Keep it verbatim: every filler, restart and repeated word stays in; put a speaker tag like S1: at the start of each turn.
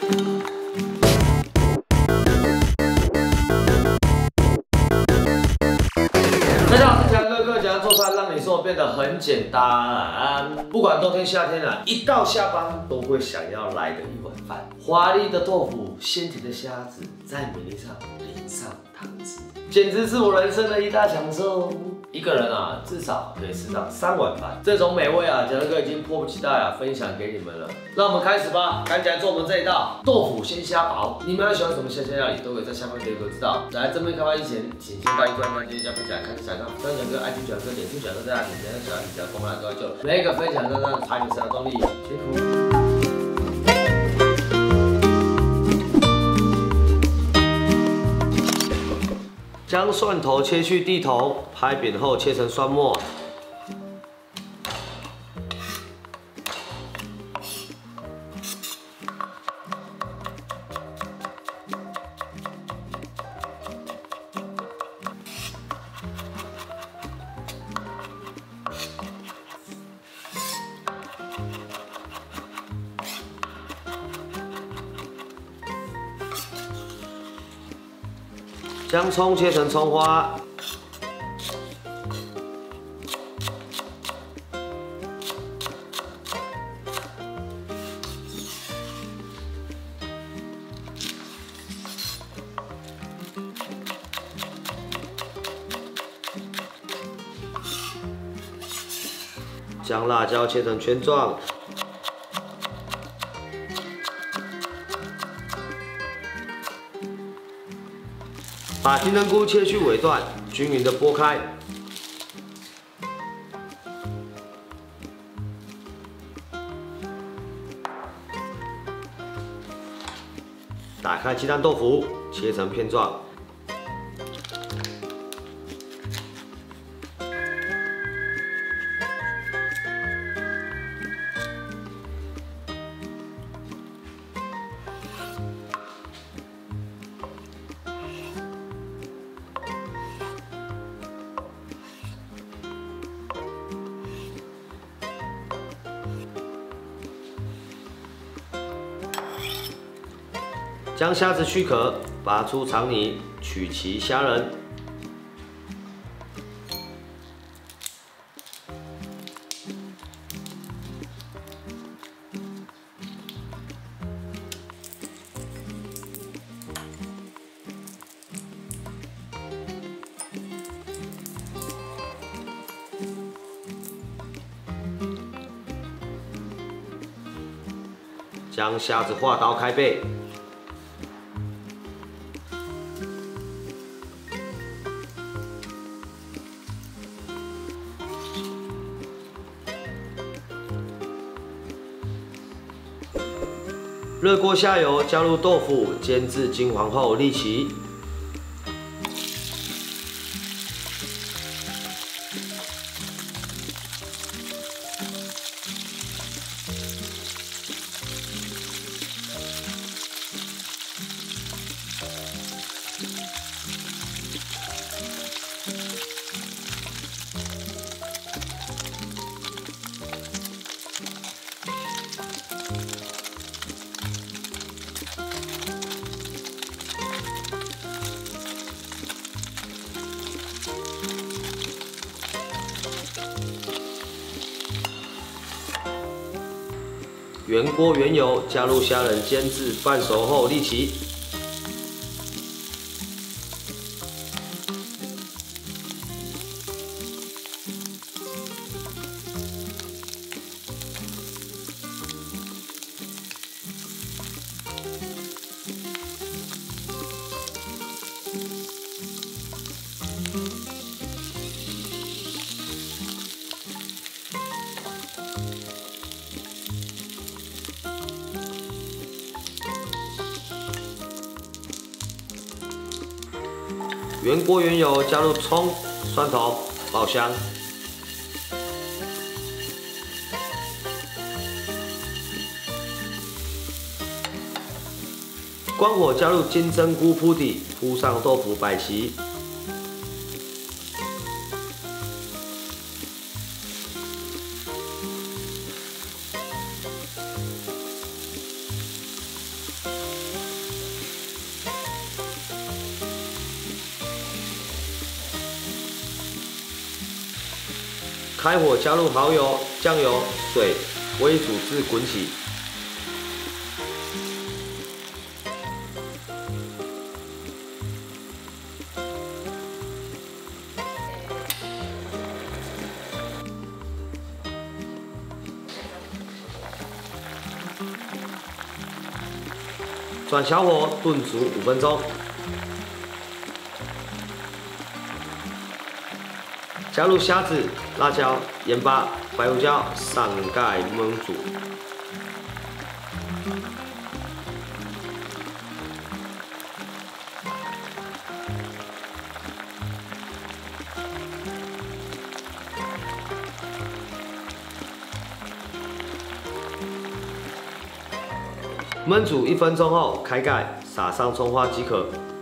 S1: 大家好，我是强哥哥，讲做菜让你生活变得很简单。不管冬天夏天啊，一到下班都会想要来的一碗饭。华丽的豆腐，鲜甜的虾子，在米粒上淋上汤汁，简直是我人生的一大享受。一个人啊，至少可以吃上三碗饭，这种美味啊，强哥哥已经迫不及待啊，分享给你们了。让我们开始吧，赶紧来做我们这一道豆腐鲜虾煲。你们要喜欢什么鲜虾料理，都可以在下方留言给我知道。来正面开发之前，请先把一关关键加分起来，开始想看，分享哥、I G 转哥、点出转哥在哪里，点下小铃铛，公来都要救。每一个分享都让查你们的动力，辛苦。 将蒜头切去蒂头，拍扁后切成蒜末。将葱切成葱花，将辣椒切成圈状。 把金针菇切去尾段，均匀的剥开。打开鸡蛋豆腐，切成片状。将虾子去壳，拔出肠泥，取其虾仁。将虾子划刀开背。 热锅下油，加入豆腐，煎至金黄后沥齐。原锅原油，加入虾仁，煎至半熟后沥齐。原锅原油，加入葱、蒜头，爆香。关火，加入金针菇铺底，铺上豆腐摆齐。 开火加入蚝油、酱油、水，煨煮至滚起。转小火炖煮五分钟，加入虾子、辣椒、盐巴、白胡椒，上盖焖煮。焖煮一分钟后，开盖，撒上葱花即可。